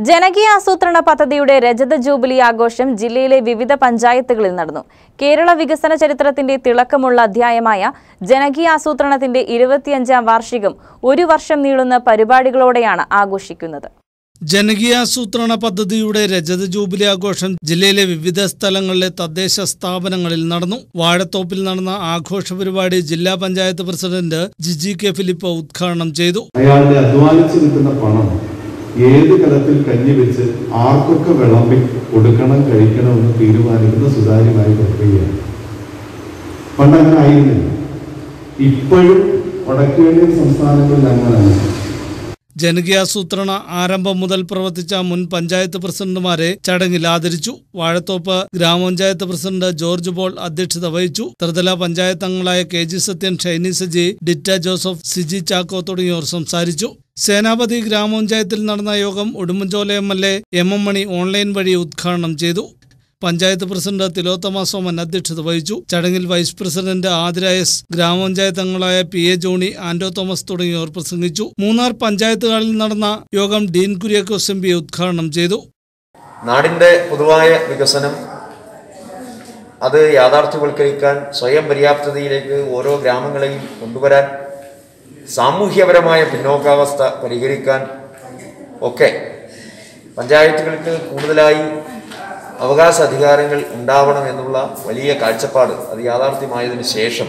ജനകീയാസൂത്രണ പദ്ധതിയുടെ രജത ജൂബിലി ആഘോഷം ജില്ലയിലെ വിവിധ പഞ്ചായത്തുകളിൽ നടന്നു. കേരള വികസന ചരിത്രത്തിന്റെ തിളക്കമുള്ള അധ്യായമായ ജനകീയാസൂത്രണത്തിന്റെ 25ാം വാർഷികം ഒരു വർഷം നീളുന്ന പരിപാടികളോടെയാണ് ആഘോഷിക്കുന്നത്. ജനകീയാസൂത്രണ പദ്ധതിയുടെ രജത ജൂബിലി ആഘോഷം ജില്ലയിലെ വിവിധ സ്ഥലങ്ങളിലെ തദ്ദേശ സ്ഥാപനങ്ങളിൽ നടന്നു. വാഴത്തോപ്പിൽ നടന്ന ആഘോഷ പരിപാടി ജില്ലാ പഞ്ചായത്ത് പ്രസിഡന്റ് ജിജി കെ ഫിലിപ്പ് ഉദ്ഘാടനം ചെയ്തു. അയാളുടെ അധ്വാനിച്ചു കിട്ടുന്ന പണം ഏത് കലത്തിൽ കഞ്ഞിവെച്ച് ആർക്കൊക്കെ വിളമ്പി കൊടുക്കണം കഴിക്കണമെന്ന് തീരുമാനിക്കുന്ന സുതാര്യമായ പ്രക്രിയയാണ്. പണ്ട് അങ്ങനെ ആയിരുന്നില്ല. ഇപ്പോഴും വടക്കേന്ത്യൻ സംസ്ഥാനങ്ങളിൽ അങ്ങനെയാണ്. ജനകീയാസൂത്രണ ആരംഭം മുതൽ പ്രവർത്തിച്ച മുൻ പഞ്ചായത്ത് പ്രസിഡന്റുമാരെ ചടങ്ങിൽ ആദരിച്ചു. വാഴത്തോപ്പ് ഗ്രാമപഞ്ചായത്ത് പ്രസിഡന്റ് ജോർജ് പോൾ അധ്യക്ഷത വഹിച്ചു. ത്രിതല പഞ്ചായത്ത് അംഗങ്ങളായ കെ ജി സത്യൻ, ഷൈനി സജി, ഡിറ്റ ജോസഫ്, സിജി ചാക്കോ തുടങ്ങിയവർ സംസാരിച്ചു. സേനാപതി ഗ്രാമപഞ്ചായത്തിൽ നടന്ന യോഗം Udumbanchola MLA M Mani online വഴി ഉദ്ഘാടനം ചെയ്തു. പഞ്ചായത്ത് പ്രസിഡന്റ് തിലോത്തമ സോമൻ അധ്യക്ഷത വഹിച്ചു. ചടങ്ങിൽ വൈസ് പ്രസിഡന്റ് ആതിര എസ്, ഗ്രാമപഞ്ചായത്ത് അംഗങ്ങളായ PA ജോണി, ആന്റോ തോമസ് തുടങ്ങിയവർ പ്രസംഗിച്ചു. മൂന്നാർ പഞ്ചായത്തുകളിൽ നടന്ന യോഗം ഡീൻ കുര്യാക്കോസ് MP ഉദ്ഘാടനം ചെയ്തു. നാടിന്റെ പൊതുവായ വികസനം അത് യാഥാർത്ഥ്യവൽക്കരിക്കാൻ, സ്വയം പര്യാപ്തതയിലേക്ക് ഓരോ ഗ്രാമങ്ങളെയും കൊണ്ടുവരാൻ, സാമൂഹ്യപരമായ പിന്നോക്കാവസ്ഥ പരിഹരിക്കാൻ ഒക്കെ പഞ്ചായത്തുകൾക്ക് കൂടുതലായി അവകാശ അധികാരങ്ങൾ ഉണ്ടാവണം എന്നുള്ള വലിയ കാഴ്ചപ്പാട് അത് യാഥാർത്ഥ്യമായതിനു ശേഷം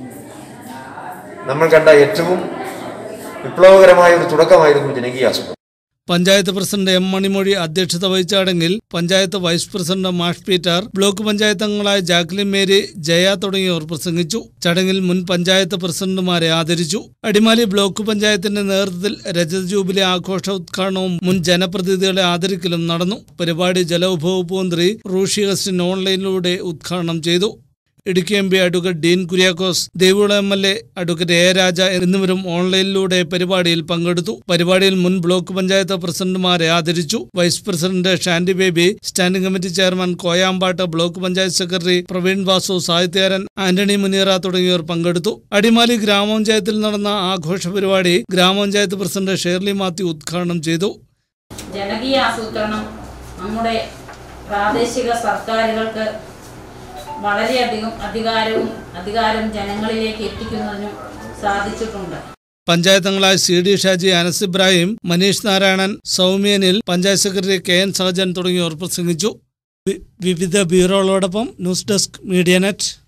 നമ്മൾ കണ്ട ഏറ്റവും വിപ്ലവകരമായ ഒരു തുടക്കമായിരുന്നു ജനകീയാസൂത്രണം. പഞ്ചായത്ത് പ്രസിഡന്റ് M മണിമൊഴി അധ്യക്ഷത വഹിച്ച ചടങ്ങിൽ panchayat vice president Mash Peter, block panchayat അംഗങ്ങളായ ജാക്ലിൻ മേരി, ജയ തുടങ്ങിയവർ പ്രസംഗിച്ചു. ചടങ്ങിൽ മുൻ പഞ്ചായത്ത് പ്രസിഡന്റുമാരെ ആദരിച്ചു. അടിമാലി ബ്ലോക്ക് പഞ്ചായത്തിന്റെ നേതൃത്വത്തിൽ രജത ജൂബിലി ആഘോഷ ഉദ്ഘാടനവും മുൻ ജനപ്രതിനിധികളെ ആദരിക്കലും നടന്നു. പരിപാടി ജലവിഭവ മന്ത്രി റൂഷി അഗസ്റ്റിൻ ഓൺലൈനിലൂടെ ഉദ്ഘാടനം ചെയ്തു. Idukki MP advocate Dean Kuriakose, Devikulam MLA advocate A Raja എന്നിവരും ഓൺലൈനിലൂടെ പരിപാടിയിൽ പങ്കെടുത്തു. പരിപാടിയിൽ മുൻ ബ്ലോക്ക് പഞ്ചായത്ത് പ്രസിഡന്റുമാരെ ആദരിച്ചു. Vice president Shandy Baby, standing committee chairman Koyampattu, block panchayat secretary Praveen Vasu, സാഹിത്യകാരൻ ആന്റണി മുനീറ തുടങ്ങിയവർ പങ്കെടുത്തു. അടിമാലി ഗ്രാമപഞ്ചായത്തിൽ നടന്ന ആഘോഷ പരിപാടി ഗ്രാമപഞ്ചായത്ത് പ്രസിഡന്റ് ഷേർലി മാത്യു ഉദ്ഘാടനം ചെയ്തു. ജനകീയാസൂത്രണം നമ്മുടെ പ്രാദേശിക സർക്കാരുകൾക്ക് വളരെയധികം അധികാരം ജനങ്ങളിലേക്ക് എത്തിക്കുന്നതിനും സാധിച്ചിട്ടുണ്ട്. പഞ്ചായത്ത് അംഗങ്ങളായ CD Shaji, Anas Ibrahim, Manish Narayanan, Soumyanil, panchayat secretary KN Sahajan തുടങ്ങിയവർ പ്രസംഗിച്ചു. വിവിധ ബ്യൂറോകളോടൊപ്പം ന്യൂസ് ഡെസ്ക് മീഡിയ നെറ്റ്.